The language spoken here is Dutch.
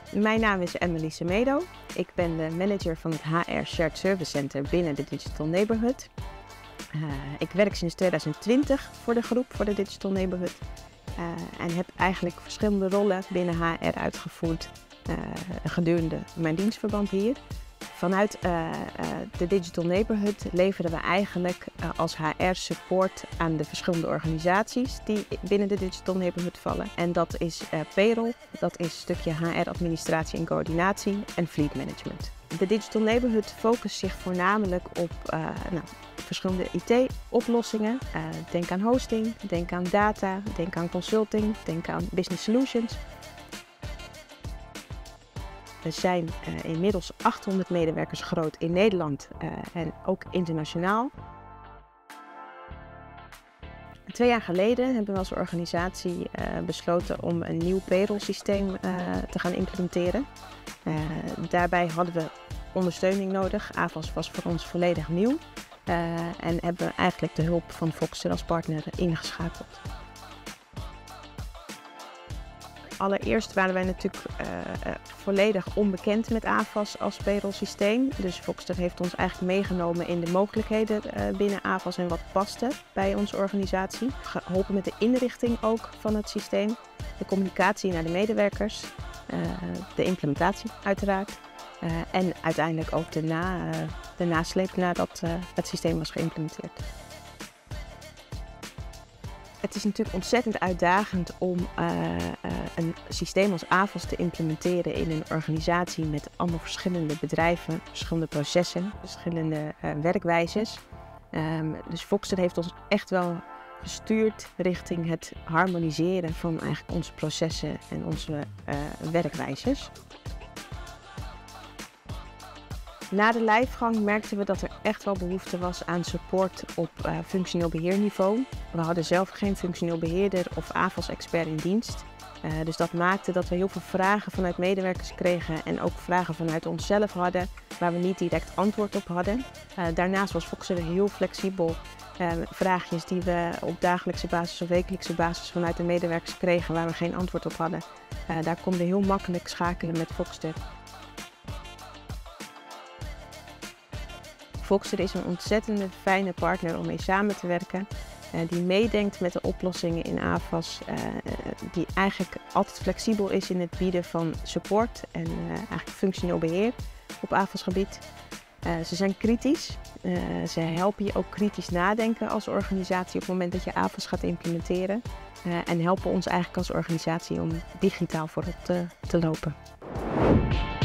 Mijn naam is Emily Semedo. Ik ben de manager van het HR Shared Service Center binnen de Digital Neighborhood. Ik werk sinds 2020 voor de groep, voor de Digital Neighborhood. En heb eigenlijk verschillende rollen binnen HR uitgevoerd gedurende mijn dienstverband hier. Vanuit de Digital Neighborhood leveren we eigenlijk als HR support aan de verschillende organisaties die binnen de Digital Neighborhood vallen. En dat is payroll, dat is een stukje HR-administratie en coördinatie en fleet management. De Digital Neighborhood focust zich voornamelijk op verschillende IT-oplossingen. Denk aan hosting, denk aan data, denk aan consulting, denk aan business solutions. We zijn inmiddels 800 medewerkers groot in Nederland en ook internationaal. 2 jaar geleden hebben we als organisatie besloten om een nieuw payroll systeem te gaan implementeren. Daarbij hadden we ondersteuning nodig. AVAS was voor ons volledig nieuw en hebben we eigenlijk de hulp van Voxter als partner ingeschakeld. Allereerst waren wij natuurlijk volledig onbekend met AVAS als payroll systeem. Dus Voxter heeft ons eigenlijk meegenomen in de mogelijkheden binnen AVAS en wat paste bij onze organisatie. Geholpen met de inrichting ook van het systeem, de communicatie naar de medewerkers, de implementatie uiteraard. En uiteindelijk ook de nasleep nadat het systeem was geïmplementeerd. Het is natuurlijk ontzettend uitdagend om een systeem als AVAS te implementeren in een organisatie met allemaal verschillende bedrijven, verschillende processen, verschillende werkwijzes. Dus Voxter heeft ons echt wel gestuurd richting het harmoniseren van eigenlijk onze processen en onze werkwijzes. Na de lijfgang merkten we dat er echt wel behoefte was aan support op functioneel beheerniveau. We hadden zelf geen functioneel beheerder of AVAS-expert in dienst. Dus dat maakte dat we heel veel vragen vanuit medewerkers kregen en ook vragen vanuit onszelf hadden waar we niet direct antwoord op hadden. Daarnaast was Voxter heel flexibel. Vraagjes die we op dagelijkse basis of wekelijkse basis vanuit de medewerkers kregen waar we geen antwoord op hadden. Daar konden we heel makkelijk schakelen met Voxter. Voxter is een ontzettende fijne partner om mee samen te werken. Die meedenkt met de oplossingen in AVAS. Die eigenlijk altijd flexibel is in het bieden van support en eigenlijk functioneel beheer op AVAS gebied. Ze zijn kritisch. Ze helpen je ook kritisch nadenken als organisatie op het moment dat je AVAS gaat implementeren. En helpen ons eigenlijk als organisatie om digitaal voorop te lopen.